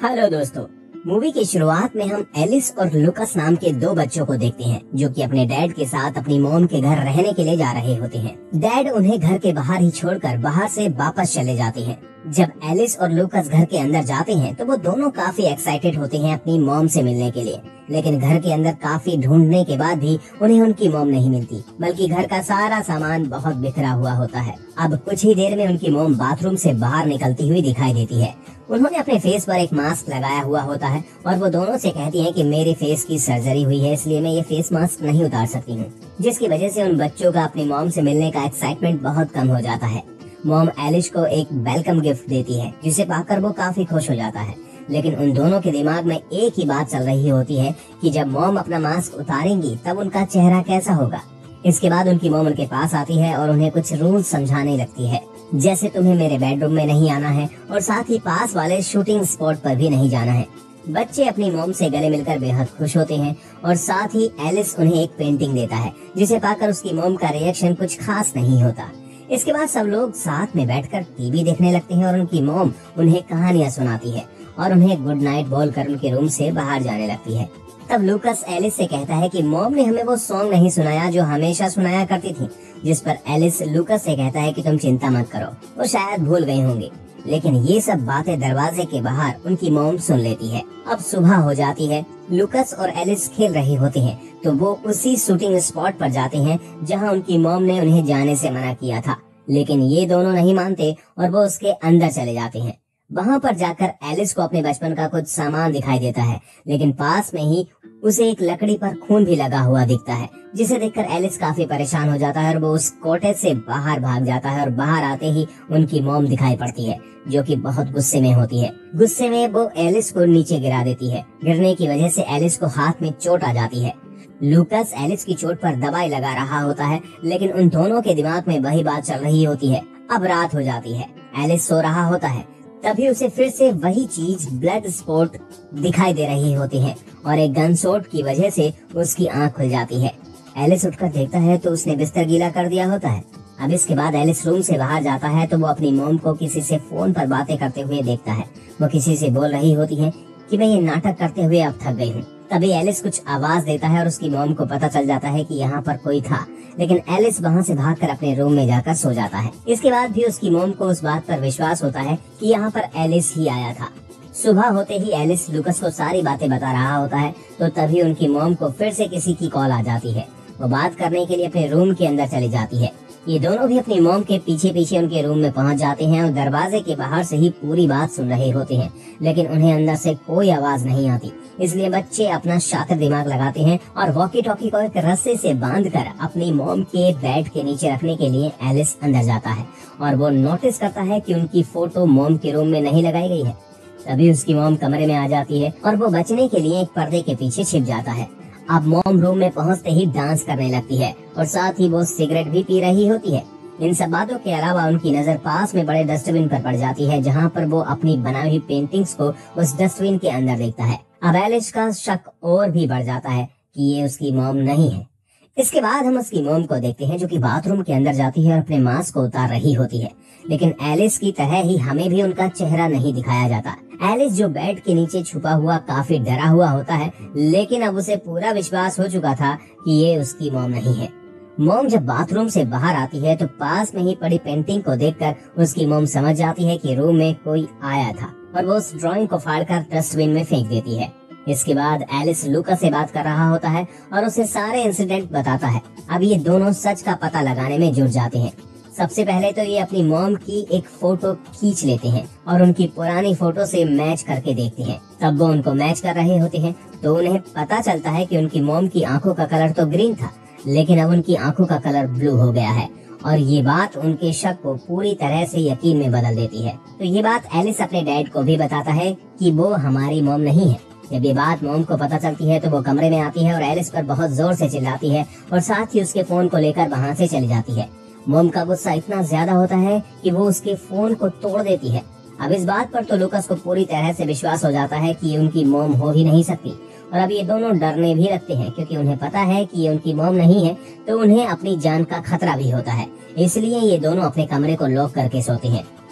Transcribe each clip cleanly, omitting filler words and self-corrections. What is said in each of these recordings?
Hello दोस्तों, movie की शुरुआत में हम एलिस और लुकस नाम के दो बच्चों को देखते हैं जो कि अपने डैड के साथ अपनी मॉम के घर रहने के लिए जा रहे होते हैं। डैड उन्हें घर के बाहर ही छोड़कर बाहर से वापस चले जाते हैं। जब एलिस और लुकस घर के अंदर जाते हैं तो वो दोनों काफी एक्साइटेड होते हैं अपनी मॉम से मिलने के लिए, लेकिन घर के अंदर काफी ढूंढने के बाद भी उन्हें उनकी मॉम नहीं मिलती, बल्कि घर का सारा सामान बहुत बिखरा हुआ होता है। अब कुछ ही देर में उनकी मॉम बाथरूम से बाहर निकलती हुई दिखाई देती है। उन्होंने अपने फेस पर एक मास्क लगाया हुआ होता है और वो दोनों से कहती हैं कि मेरे फेस की सर्जरी हुई है, इसलिए मैं ये फेस मास्क नहीं उतार सकती हूँ, जिसकी वजह से उन बच्चों का अपनी मॉम से मिलने का एक्साइटमेंट बहुत कम हो जाता है। मॉम एलिस को एक वेलकम गिफ्ट देती है जिसे पाकर वो काफी खुश हो जाता है, लेकिन उन दोनों के दिमाग में एक ही बात चल रही होती है कि जब मॉम अपना मास्क उतारेंगी तब उनका चेहरा कैसा होगा। इसके बाद उनकी मॉम उनके पास आती है और उन्हें कुछ रूल समझाने लगती है, जैसे तुम्हें मेरे बेडरूम में नहीं आना है और साथ ही पास वाले शूटिंग स्पॉट पर भी नहीं जाना है। बच्चे अपनी मॉम से गले मिलकर बेहद खुश होते हैं और साथ ही एलिस उन्हें एक पेंटिंग देता है जिसे पाकर उसकी मॉम का रिएक्शन कुछ खास नहीं होता। इसके बाद सब लोग साथ में बैठकर टीवी देखने लगते हैं और उनकी मॉम उन्हें कहानियां सुनाती है और उन्हें गुड नाइट बोलकर उनके रूम से बाहर जाने लगती है। तब लुकस एलिस से कहता है कि मॉम ने हमें वो सॉन्ग नहीं सुनाया जो हमेशा सुनाया करती थी, जिस पर एलिस लुकस से कहता है कि तुम चिंता मत करो, वो शायद भूल गए होंगे। लेकिन ये सब बातें दरवाजे के बाहर उनकी मॉम सुन लेती है। अब सुबह हो जाती है। लुकस और एलिस खेल रहे होते हैं तो वो उसी शूटिंग स्पॉट पर जाते हैं जहां उनकी मॉम ने उन्हें जाने से मना किया था, लेकिन ये दोनों नहीं मानते और वो उसके अंदर चले जाते हैं। वहां पर जाकर एलिस को अपने बचपन का कुछ सामान दिखाई देता है, लेकिन पास में ही उसे एक लकड़ी पर खून भी लगा हुआ दिखता है, जिसे देखकर एलिस काफी परेशान हो जाता है और वो उस कॉटेज से बाहर भाग जाता है और बाहर आते ही उनकी मॉम दिखाई पड़ती है जो कि बहुत गुस्से में होती है। गुस्से में वो एलिस को नीचे गिरा देती है। गिरने की वजह से एलिस को हाथ में चोट आ जाती है। लुकस एलिस की चोट पर दवाई लगा रहा होता है, लेकिन उन दोनों के दिमाग में वही बात चल रही होती है। अब रात हो जाती है। एलिस सो रहा होता है, तभी उसे फिर से वही चीज ब्लड स्पॉट दिखाई दे रही होती है और एक गन शॉट की वजह से उसकी आंख खुल जाती है। एलिस उठकर देखता है तो उसने बिस्तर गीला कर दिया होता है। अब इसके बाद एलिस रूम से बाहर जाता है तो वो अपनी मॉम को किसी से फोन पर बातें करते हुए देखता है। वो किसी से बोल रही होती है कि मैं ये नाटक करते हुए अब थक गई हूँ। तभी एलिस कुछ आवाज देता है और उसकी मॉम को पता चल जाता है कि यहाँ पर कोई था, लेकिन एलिस वहाँ से भागकर अपने रूम में जाकर सो जाता है। इसके बाद भी उसकी मॉम को उस बात पर विश्वास होता है कि यहाँ पर एलिस ही आया था। सुबह होते ही एलिस लुकस को सारी बातें बता रहा होता है तो तभी उनकी मॉम को फिर से किसी की कॉल आ जाती है। वो बात करने के लिए अपने रूम के अंदर चली जाती है। ये दोनों भी अपनी मॉम के पीछे पीछे उनके रूम में पहुंच जाते हैं और दरवाजे के बाहर से ही पूरी बात सुन रहे होते हैं, लेकिन उन्हें अंदर से कोई आवाज नहीं आती। इसलिए बच्चे अपना शातिर दिमाग लगाते हैं और वॉकी टॉकी को एक रस्से से बांधकर अपनी मॉम के बेड के नीचे रखने के लिए एलिस अंदर जाता है और वो नोटिस करता है कि उनकी फोटो मॉम के रूम में नहीं लगाई गई है। तभी उसकी मॉम कमरे में आ जाती है और वो बचने के लिए एक पर्दे के पीछे छिप जाता है। अब मॉम रूम में पहुंचते ही डांस करने लगती है और साथ ही वो सिगरेट भी पी रही होती है। इन सब बातों के अलावा उनकी नजर पास में बड़े डस्टबिन पर पड़ जाती है, जहां पर वो अपनी बनाई हुई पेंटिंग्स को उस डस्टबिन के अंदर देखता है। अब एलिस का शक और भी बढ़ जाता है कि ये उसकी मॉम नहीं है। इसके बाद हम उसकी मॉम को देखते हैं जो कि बाथरूम के अंदर जाती है और अपने मास्क को उतार रही होती है, लेकिन एलिस की तरह ही हमें भी उनका चेहरा नहीं दिखाया जाता। एलिस जो बेड के नीचे छुपा हुआ काफी डरा हुआ होता है, लेकिन अब उसे पूरा विश्वास हो चुका था कि ये उसकी मॉम नहीं है। मॉम जब बाथरूम से बाहर आती है तो पास में ही पड़ी पेंटिंग को देखकर उसकी मॉम समझ जाती है कि रूम में कोई आया था और वो उस ड्राइंग को फाड़कर डस्टबिन में फेंक देती है। इसके बाद एलिस लुका से बात कर रहा होता है और उसे सारे इंसिडेंट बताता है। अब ये दोनों सच का पता लगाने में जुट जाते हैं। सबसे पहले तो ये अपनी मॉम की एक फोटो खींच लेते हैं और उनकी पुरानी फोटो से मैच करके देखते हैं। तब वो उनको मैच कर रहे होते हैं तो उन्हें पता चलता है कि उनकी मॉम की आंखों का कलर तो ग्रीन था, लेकिन अब उनकी आंखों का कलर ब्लू हो गया है और ये बात उनके शक को पूरी तरह से यकीन में बदल देती है। तो ये बात एलिस अपने डैड को भी बताता है कि वो हमारी मॉम नहीं है। जब ये बात मॉम को पता चलती है तो वो कमरे में आती है और एलिस पर बहुत जोर से चिल्लाती है और साथ ही उसके फोन को लेकर वहाँ से चली जाती है। मॉम का गुस्सा इतना ज्यादा होता है कि वो उसके फोन को तोड़ देती है। अब इस बात पर तो लुकस को पूरी तरह से विश्वास हो जाता है कि ये उनकी मॉम हो ही नहीं सकती और अब ये दोनों डरने भी लगते हैं, क्योंकि उन्हें पता है कि ये उनकी मॉम नहीं है तो उन्हें अपनी जान का खतरा भी होता है। इसलिए ये दोनों अपने कमरे को लॉक करके सोते हैं।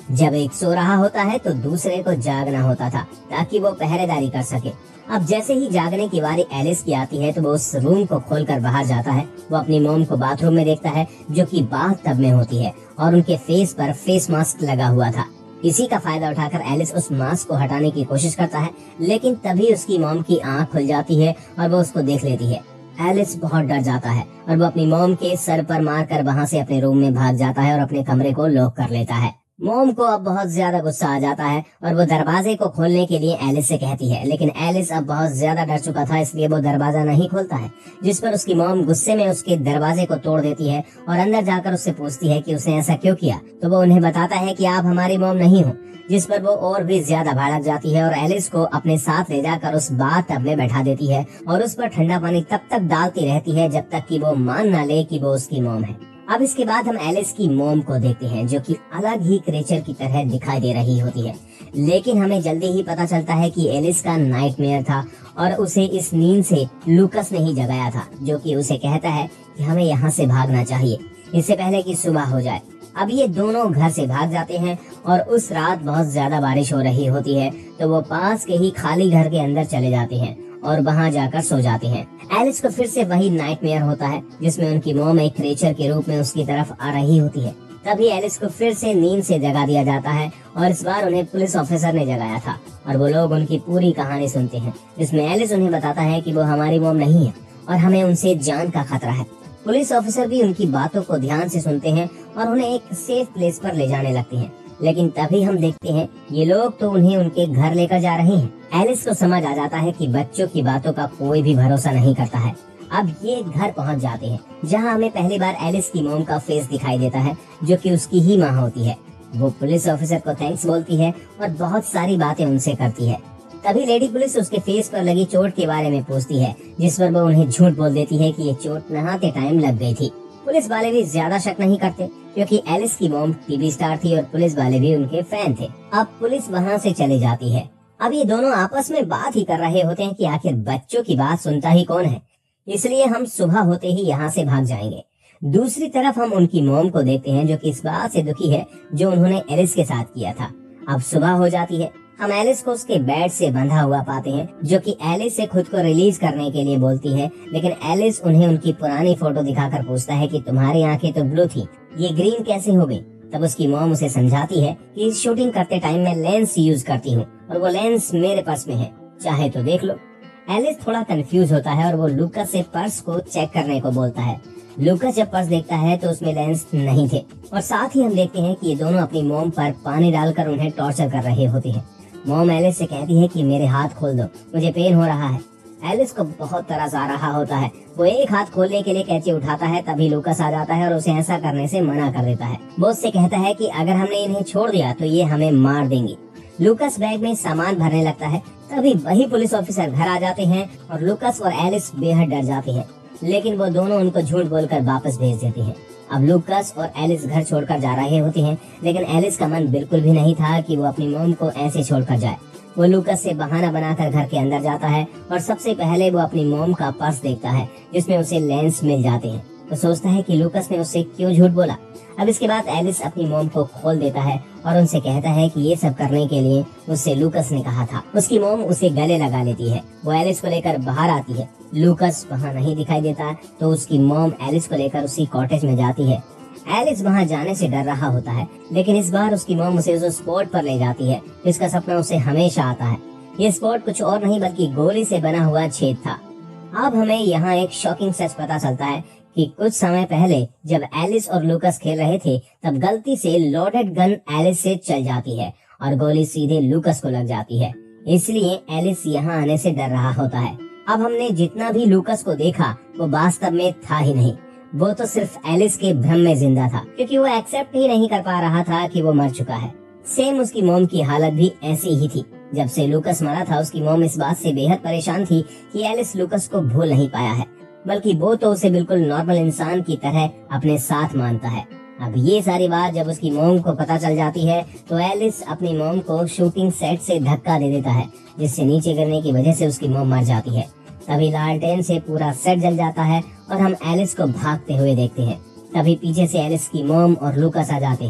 जब एक सो रहा होता है तो दूसरे को जागना होता था ताकि वो पहरेदारी कर सके। अब जैसे ही जागने की बारी एलिस की आती है तो वो उस रूम को खोलकर बाहर जाता है। वो अपनी मॉम को बाथरूम में देखता है जो कि बाथ टब में होती है और उनके फेस पर फेस मास्क लगा हुआ था। इसी का फायदा उठाकर एलिस उस मास्क को हटाने की कोशिश करता है, लेकिन तभी उसकी मॉम की आंख खुल जाती है और वो उसको देख लेती है। एलिस बहुत डर जाता है और वो अपनी मॉम के सर पर मारकर वहाँ से अपने रूम में भाग जाता है और अपने कमरे को लॉक कर लेता है। मॉम को अब बहुत ज्यादा गुस्सा आ जाता है और वो दरवाजे को खोलने के लिए एलिस से कहती है, लेकिन एलिस अब बहुत ज्यादा डर चुका था, इसलिए वो दरवाजा नहीं खोलता है। जिस पर उसकी मॉम गुस्से में उसके दरवाजे को तोड़ देती है और अंदर जाकर उससे पूछती है कि उसने ऐसा क्यों किया। तो वो उन्हें बताता है कि आप हमारी मॉम नहीं हो, जिस पर वो और भी ज्यादा भड़क जाती है और एलिस को अपने साथ ले जाकर उस बाथ टब में बैठा देती है और उस पर ठंडा पानी तब तक डालती रहती है जब तक कि वो मान ना ले कि वो उसकी मॉम है। अब इसके बाद हम एलिस की मॉम को देखते हैं जो कि अलग ही क्रिएचर की तरह दिखाई दे रही होती है, लेकिन हमें जल्दी ही पता चलता है कि एलिस का नाइटमेयर था और उसे इस नींद से लूकस ने ही जगाया था, जो कि उसे कहता है कि हमें यहाँ से भागना चाहिए इससे पहले कि सुबह हो जाए। अब ये दोनों घर से भाग जाते हैं और उस रात बहुत ज्यादा बारिश हो रही होती है, तो वो पास के ही खाली घर के अंदर चले जाते हैं और वहाँ जाकर सो जाते हैं। एलिस को फिर से वही नाइटमेयर होता है जिसमें उनकी मॉम एक क्रिएचर के रूप में उसकी तरफ आ रही होती है। तभी एलिस को फिर से नींद से जगा दिया जाता है और इस बार उन्हें पुलिस ऑफिसर ने जगाया था और वो लोग उनकी पूरी कहानी सुनते हैं, जिसमें एलिस उन्हें बताता है कि वो हमारी मॉम नहीं है और हमें उनसे जान का खतरा है। पुलिस ऑफिसर भी उनकी बातों को ध्यान से सुनते हैं और उन्हें एक सेफ प्लेस पर ले जाने लगते हैं, लेकिन तभी हम देखते हैं ये लोग तो उन्हें उनके घर लेकर जा रहे हैं। एलिस को समझ आ जाता है कि बच्चों की बातों का कोई भी भरोसा नहीं करता है। अब ये घर पहुंच जाते हैं जहां हमें पहली बार एलिस की मॉम का फेस दिखाई देता है जो कि उसकी ही माँ होती है। वो पुलिस ऑफिसर को थैंक्स बोलती है और बहुत सारी बातें उनसे करती है। तभी लेडी पुलिस उसके फेस पर लगी चोट के बारे में पूछती है, जिस पर वो उन्हें झूठ बोल देती है कि ये चोट नहाते टाइम लग गई थी। पुलिस वाले भी ज्यादा शक नहीं करते क्योंकि एलिस की मॉम टीवी स्टार थी और पुलिस वाले भी उनके फैन थे। अब पुलिस वहाँ से चली जाती है। अब ये दोनों आपस में बात ही कर रहे होते हैं कि आखिर बच्चों की बात सुनता ही कौन है, इसलिए हम सुबह होते ही यहाँ से भाग जाएंगे। दूसरी तरफ हम उनकी मॉम को देखते हैं जो कि इस बात से दुखी है जो उन्होंने एलिस के साथ किया था। अब सुबह हो जाती है। हम एलिस को उसके बेड से बंधा हुआ पाते हैं जो कि एलिस से खुद को रिलीज करने के लिए बोलती है, लेकिन एलिस उन्हें उनकी पुरानी फोटो दिखाकर पूछता है कि तुम्हारी आंखें तो ब्लू थी, ये ग्रीन कैसे हो गई। तब उसकी मॉम उसे समझाती है कि शूटिंग करते टाइम मैं लेंस यूज करती हूँ और वो लेंस मेरे पर्स में है, चाहे तो देख लो। एलिस थोड़ा कंफ्यूज होता है और वो लूकस से पर्स को चेक करने को बोलता है। लूकस जब पर्स देखता है तो उसमें लेंस नहीं थे और साथ ही हम देखते हैं कि ये दोनों अपनी मॉम पर पानी डालकर उन्हें टॉर्चर कर रहे होते हैं। मॉम एलिस से कहती है कि मेरे हाथ खोल दो, मुझे पेन हो रहा है। एलिस को बहुत तरस आ रहा होता है। वो एक हाथ खोलने के लिए कैंची उठाता है, तभी लूकस आ जाता है और उसे ऐसा करने से मना कर देता है। वो उससे कहता है कि अगर हमने इन्हें छोड़ दिया तो ये हमें मार देंगी। लूकस बैग में सामान भरने लगता है। तभी वही पुलिस ऑफिसर घर आ जाते हैं और लूकस और एलिस बेहद डर जाते हैं, लेकिन वो दोनों उनको झूठ बोलकर वापस भेज देते हैं। अब लूकस और एलिस घर छोड़कर जा रहे होते हैं, लेकिन एलिस का मन बिल्कुल भी नहीं था कि वो अपनी मॉम को ऐसे छोड़कर जाए। वो लूकस से बहाना बनाकर घर के अंदर जाता है और सबसे पहले वो अपनी मॉम का पर्स देखता है जिसमें उसे लेंस मिल जाते हैं। वो सोचता है कि लूकस ने उससे क्यों झूठ बोला। अब इसके बाद एलिस अपनी मॉम को खोल देता है और उनसे कहता है कि ये सब करने के लिए उससे लूकस ने कहा था। उसकी मॉम उसे गले लगा लेती है। वो एलिस को लेकर बाहर आती है। लूकस वहाँ नहीं दिखाई देता तो उसकी मॉम एलिस को लेकर उसी कॉटेज में जाती है। एलिस वहाँ जाने से डर रहा होता है, लेकिन इस बार उसकी मॉम उसे उस स्पॉट पर ले जाती है जिसका सपना उसे हमेशा आता है। ये स्पॉट कुछ और नहीं बल्कि गोली से बना हुआ छेद था। अब हमें यहाँ एक शॉकिंग सच पता चलता है कि कुछ समय पहले जब एलिस और लूकस खेल रहे थे तब गलती से लोडेड गन एलिस से चल जाती है और गोली सीधे लूकस को लग जाती है। इसलिए एलिस यहाँ आने से डर रहा होता है। अब हमने जितना भी लूकस को देखा वो वास्तव में था ही नहीं, वो तो सिर्फ एलिस के भ्रम में जिंदा था, क्योंकि वो एक्सेप्ट ही नहीं कर पा रहा था कि वो मर चुका है। सेम उसकी मॉम की हालत भी ऐसी ही थी। जब से लूकस मरा था उसकी मॉम इस बात से बेहद परेशान थी कि एलिस लूकस को भूल नहीं पाया है, बल्कि वो तो उसे बिल्कुल नॉर्मल इंसान की तरह अपने साथ मानता है। अब ये सारी बात जब उसकी मॉम को पता चल जाती है तो एलिस अपनी मॉम को शूटिंग सेट से धक्का दे देता है, जिससे नीचे गिरने की वजह से उसकी मॉम मर जाती है। तभी लालटेन से पूरा सेट जल जाता है और हम एलिस को भागते हुए देखते हैं। तभी पीछे से एलिस की मॉम और लूकस आ जाते हैं।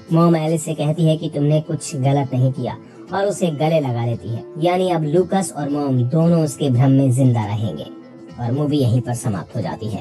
मॉम एलिस से कहती है कि तुमने कुछ गलत नहीं किया और उसे गले लगा लेती है। यानी अब लूकास और मॉम दोनों उसके भ्रम में जिंदा रहेंगे और मूवी यहीं पर समाप्त हो जाती है।